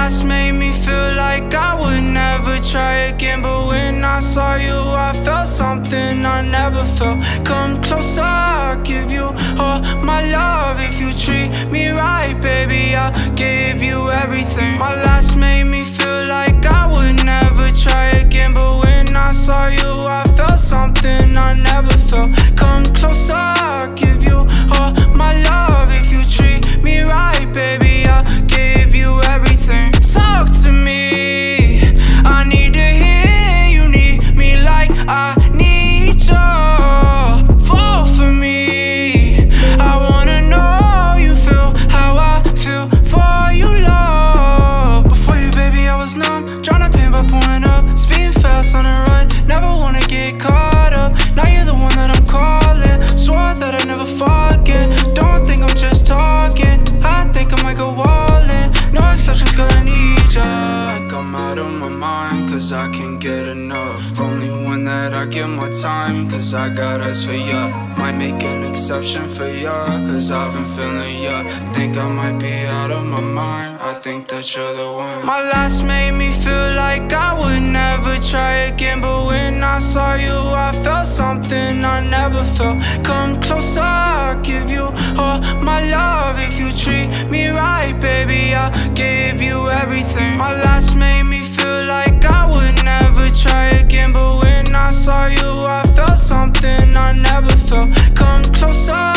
last made me feel like I would never try again, but when I saw you I felt something I never felt. Come closer, I'll give you all my love. If you treat me right, baby, I'll give you everything. My last made me feel like I would never try again, but when I saw you I felt something I never felt. Come closer, I'll give you all my love. If you treat me right, baby, I'll give you everything. Talk to me, I need to hear you need me like I need you. Fall for me, I wanna know you feel how I feel for you, love. Before you, baby, I was numb, tryna pain by pouring up, speeding fast on the run, never wanna get caught up. Now you're the one that I'm calling, swore that I'd never forget. Don't think I'm just talking, I think I might go all in. No exceptions, girl, I need ya. Like I'm out of my mind, cause I can't get enough. Only one that I give my time, cause I got eyes for ya. Might make an exception for ya, cause I've been feeling ya. Think I might be out of my mind, I think that you're the one. My last made me feel like I would never try again, but when I saw you I felt something I never felt. Come closer, I'll give you all my love. If you treat me right, baby, I'll give you everything. My last made me feel like I would never try again, but when I saw you I felt something I never felt. Come closer,